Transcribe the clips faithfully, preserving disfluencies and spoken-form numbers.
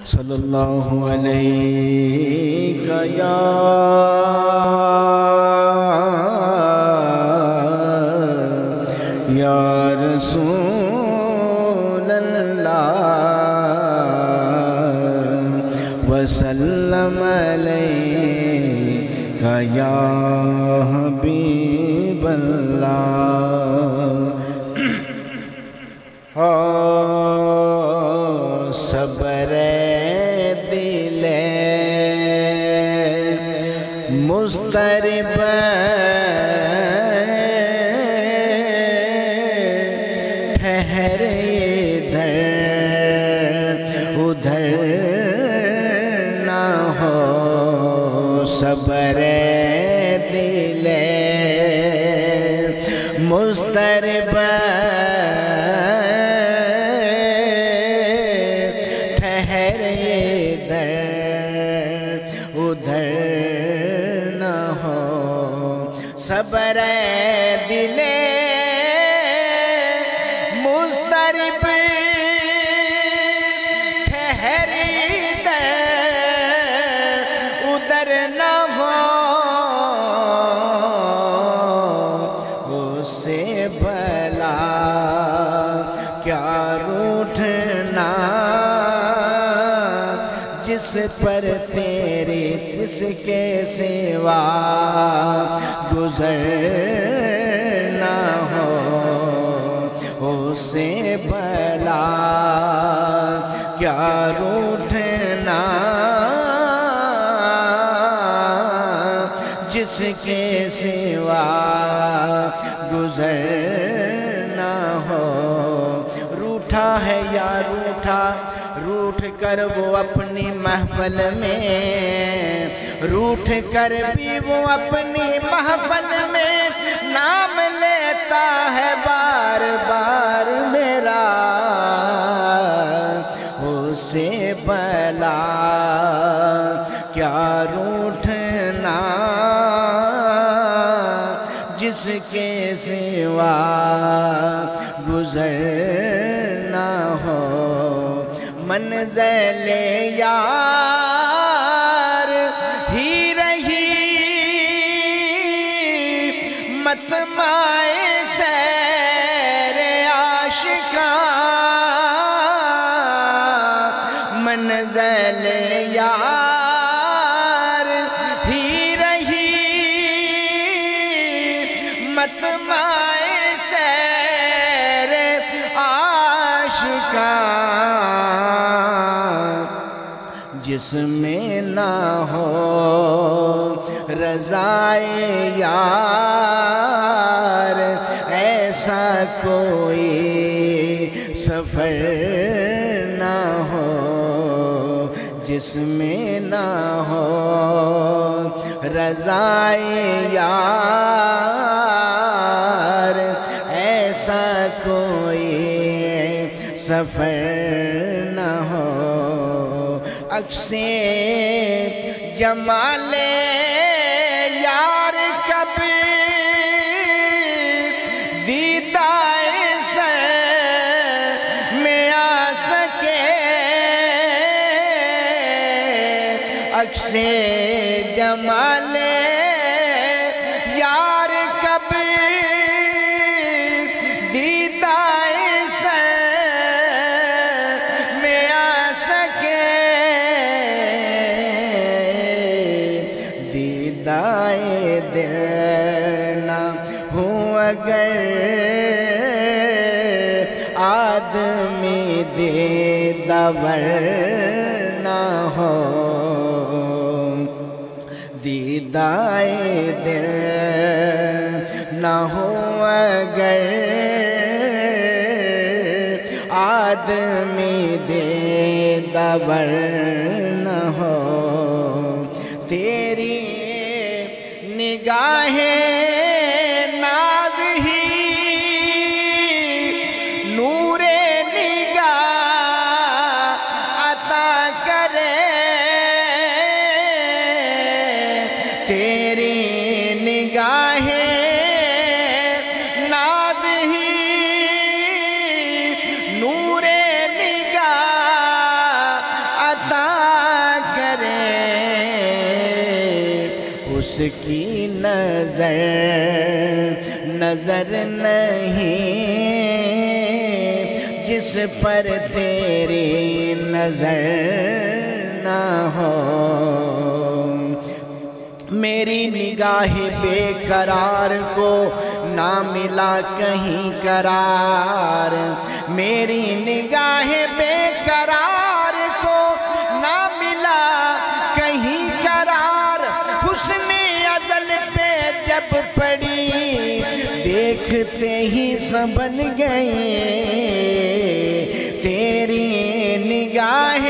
صلی اللہ علیہ یا یا رسول اللہ وسلم علیہ یا حبیب اللہ صبر دل مضطرب ٹھہرے ادھر ادھر نہ ہو صبر دل مضطرب صبر دل مضطرب ٹھہری ادھر نہ ہو اس سے بھلا کیا روٹھنا جس پر تیری جس کے سوا گزر نہ ہو اسے بھلا کیا روٹھنا جس کے سوا گزر نہ ہو روٹھا ہے یا روٹھا روٹھ کر وہ اپنی محفل میں روٹھ کر بھی وہ اپنی محفل میں نام لیتا ہے بار بار میرا اسے بھلا کیا روٹھنا جس کے سوا گزر نہ ہو منزل یار ہی رہی مطمع سیر عاشقاں منزل یار ہی رہی مطمع سیر عاشقاں جس میں نہ ہو رضائے یار ایسا کوئی سفر نہ ہو جس میں نہ ہو رضائے یار ایسا کوئی سفر نہ ہو عکسِ جمال یار کب دیدائے سر میں آ سکے عکسِ جمال یار کب دیدائے سر میں آ سکے دیدائے دل نہ ہو اگر آدمی دیداور نہ ہو دیدائے دل نہ ہو اگر آدمی دیداور نہ ہو تیری نگاہیں ناز ہی نور نگاہ عطا کرے تیری نگاہیں ناز ہی نور نگاہ عطا اس کی نظر نظر نہیں جس پر تیری نظر نہ ہو۔ میری نگاہ بے قرار کو نہ ملا کہیں قرار، میری نگاہ بے قرار کو نہ ملا کہیں قرار۔ حسن ازل پہ جب پڑی دیکھتے ہی سنبھل گئے، تیری نگاہ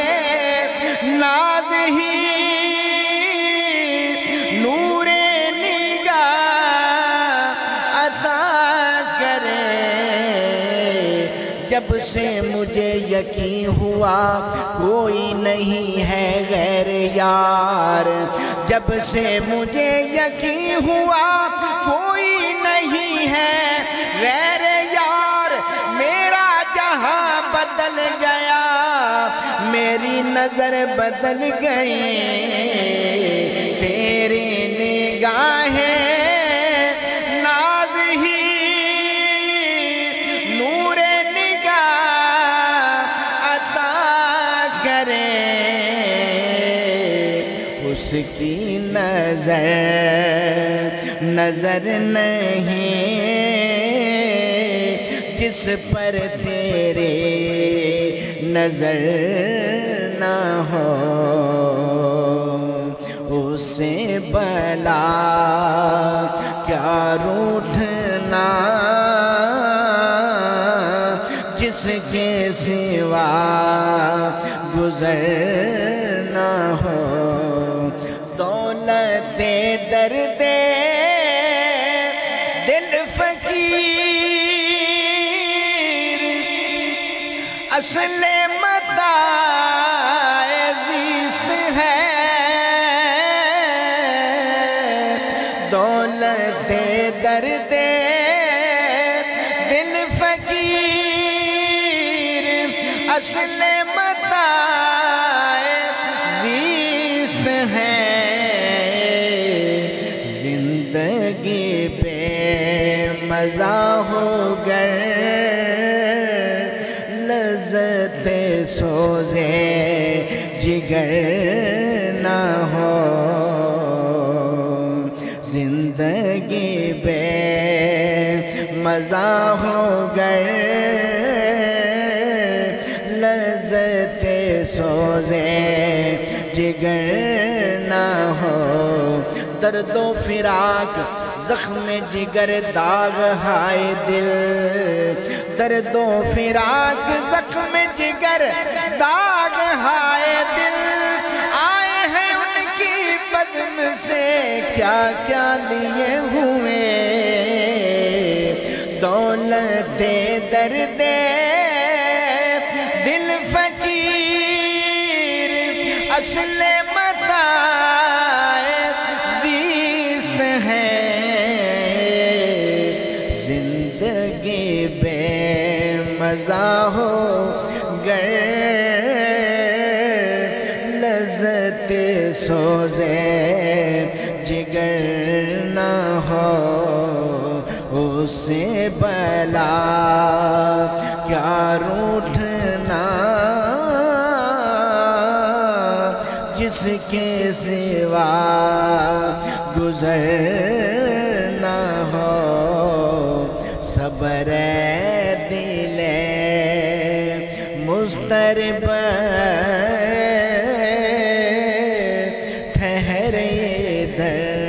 ناز ہی نور نگاہ عطا کرے۔ جب سے مجھے یقین ہوا کوئی نہیں ہے غیر یار، جب سے مجھے یقین ہوا کوئی نہیں ہے غیر یار، میرا جہاں بدل گیا میری نظر بدل گئی، تیری نگاہ ناز ہی نور نگاہ عطا کرے۔ اس کی نظر نظر نہیں جس پر تیرے نظر نہ ہو، اسے بلا کیا روٹھنا جس کے سوا گزر نہ ہو۔ دولت درد دل فقیر اصل متاع زیست ہے، دولت درد دل فقیر اصل متاع زیست ہے۔ زندگی بے مزہ ہو گئے لذت سوزے جگر نہ ہو، زندگی بے مزہ ہو گئے لذت سوزے جگر نہ ہو۔ درد و فراق زخم جگر داغ ہائے دل، درد و فراق زخم جگر داغ ہائے دل، آئے ہیں ان کی بزم سے کیا کیا لیے ہوئے، دولت درد دل فقیر اصل متاع زیست ہے۔ زندگی بے مزہ ہو گئے لذت سوزے جگر نہ ہو، اسے بلا کیا روٹھنا جس کے سوا گزر نہ ہو۔ صبر دل مضطرب ٹھہرے ادھر